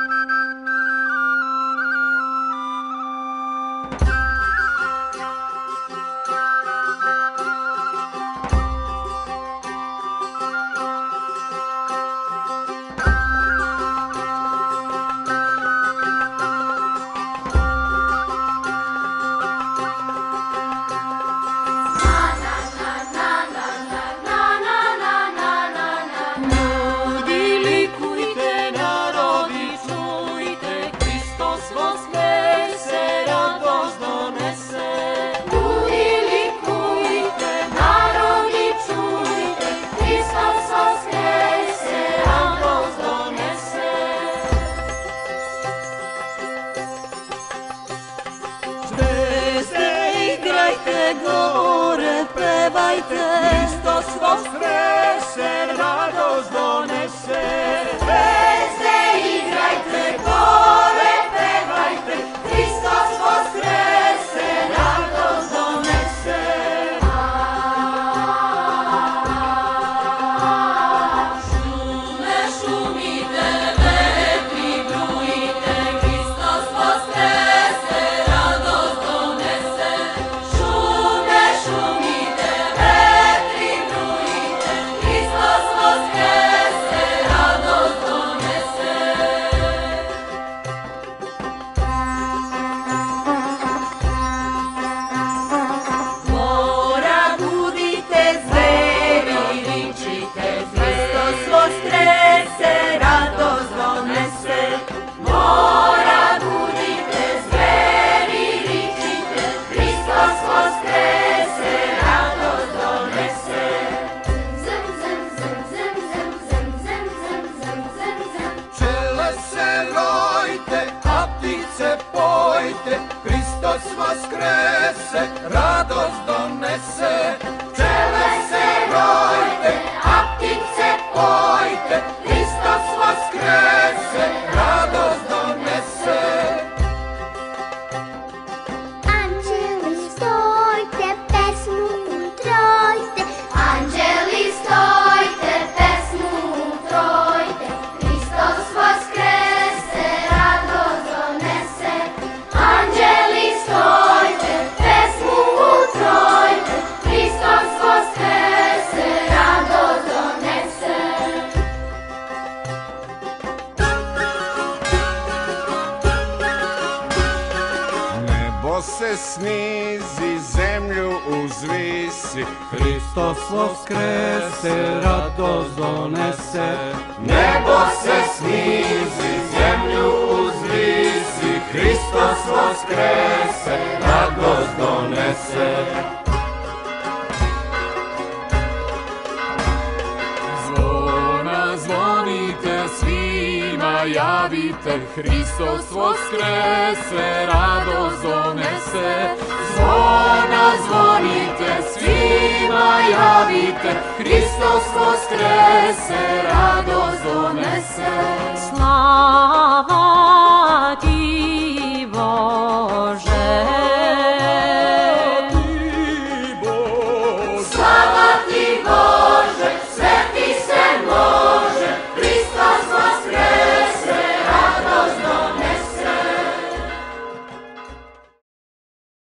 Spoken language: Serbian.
Hristos voskrese, radost donese. Zvezde, igrajte, gore pevajte, Hristos voskrese, radost donese. Šume šumite, vetri brujte, Hristos voskrese, radost donese. Šume šumite, vetri brujte, Hristos voskrese, radost donese. Mora budite, zveri ričite, Hristos voskrese, radost donese. Mora budite, zveri ričite, Hristos voskrese, radost donese. Zem, zem, zem, zem, zem, zem, zem, zem, zem, zem, zem. Pčele se rojte, a ptice pojte, Hristos voskrese, radost donese. Pčele se rojte, a ptice pojte, Hristos voskrese, radost donese. Anđeli stojte, pesmu utrojte, Anđeli stojte, pesmu utrojte, Hristos voskrese, radost donese. Anđeli stojte, pesmu utrojte, Hristos voskrese, radost donese. Nebo se snizi, zemlju uzvisi, Hristos voskrese, radost donese. Nebo se snizi, zemlju uzvisi, Hristos voskrese, radost donese. Zvona zvonite, svima javite, Hristos voskrese, radost donese. Zvona zvonite, svima javite, Hristos voskrese, radost donese.